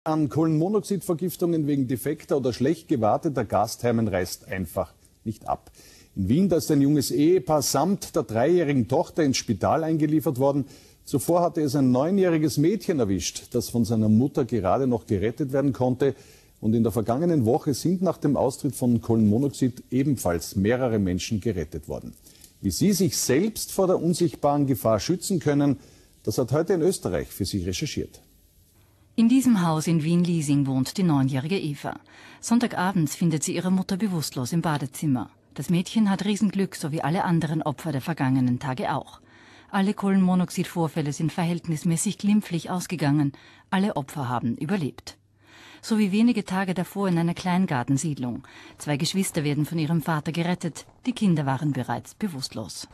An Kohlenmonoxidvergiftungen wegen defekter oder schlecht gewarteter Gasthermen reißt einfach nicht ab. In Wien, da ist ein junges Ehepaar samt der 3-jährigen Tochter ins Spital eingeliefert worden. Zuvor hatte es ein 9-jähriges Mädchen erwischt, das von seiner Mutter gerade noch gerettet werden konnte. Und in der vergangenen Woche sind nach dem Austritt von Kohlenmonoxid ebenfalls mehrere Menschen gerettet worden. Wie sie sich selbst vor der unsichtbaren Gefahr schützen können, das hat heute in Österreich für Sie recherchiert. In diesem Haus in Wien-Liesing wohnt die 9-jährige Eva. Sonntagabends findet sie ihre Mutter bewusstlos im Badezimmer. Das Mädchen hat Riesenglück, so wie alle anderen Opfer der vergangenen Tage auch. Alle Kohlenmonoxidvorfälle sind verhältnismäßig glimpflich ausgegangen. Alle Opfer haben überlebt. So wie wenige Tage davor in einer Kleingartensiedlung. 2 Geschwister werden von ihrem Vater gerettet. Die Kinder waren bereits bewusstlos.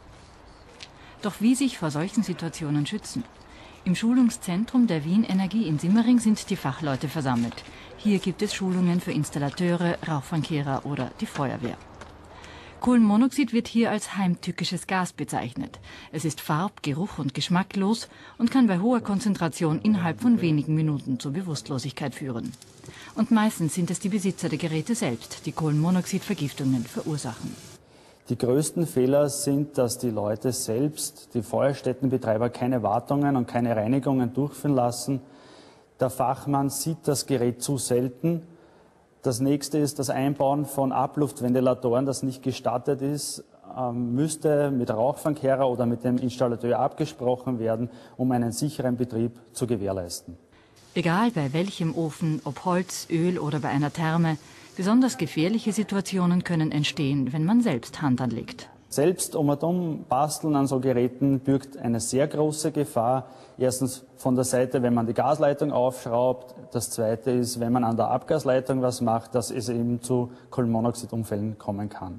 Doch wie sich vor solchen Situationen schützen? Im Schulungszentrum der Wien Energie in Simmering sind die Fachleute versammelt. Hier gibt es Schulungen für Installateure, Rauchfangkehrer oder die Feuerwehr. Kohlenmonoxid wird hier als heimtückisches Gas bezeichnet. Es ist farb-, geruch- und geschmacklos und kann bei hoher Konzentration innerhalb von wenigen Minuten zur Bewusstlosigkeit führen. Und meistens sind es die Besitzer der Geräte selbst, die Kohlenmonoxidvergiftungen verursachen. Die größten Fehler sind, dass die Leute selbst, die Feuerstättenbetreiber, keine Wartungen und keine Reinigungen durchführen lassen. Der Fachmann sieht das Gerät zu selten. Das nächste ist das Einbauen von Abluftventilatoren, das nicht gestattet ist, müsste mit Rauchfangkehrer oder mit dem Installateur abgesprochen werden, um einen sicheren Betrieb zu gewährleisten. Egal bei welchem Ofen, ob Holz, Öl oder bei einer Therme, besonders gefährliche Situationen können entstehen, wenn man selbst Hand anlegt. Selbst Basteln an so Geräten birgt eine sehr große Gefahr. Erstens von der Seite, wenn man die Gasleitung aufschraubt. Das Zweite ist, wenn man an der Abgasleitung was macht, dass es eben zu Kohlenmonoxidunfällen kommen kann.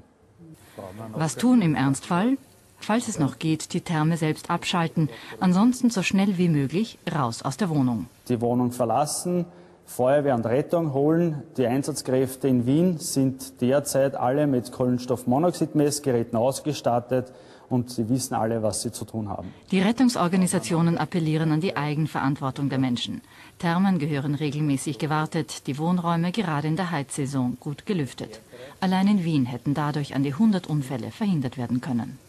Was tun im Ernstfall? Falls es noch geht, die Therme selbst abschalten. Ansonsten so schnell wie möglich raus aus der Wohnung. Die Wohnung verlassen, Feuerwehr und Rettung holen. Die Einsatzkräfte in Wien sind derzeit alle mit Kohlenstoffmonoxidmessgeräten ausgestattet und sie wissen alle, was sie zu tun haben. Die Rettungsorganisationen appellieren an die Eigenverantwortung der Menschen. Thermen gehören regelmäßig gewartet, die Wohnräume gerade in der Heizsaison gut gelüftet. Allein in Wien hätten dadurch an die 100 Unfälle verhindert werden können.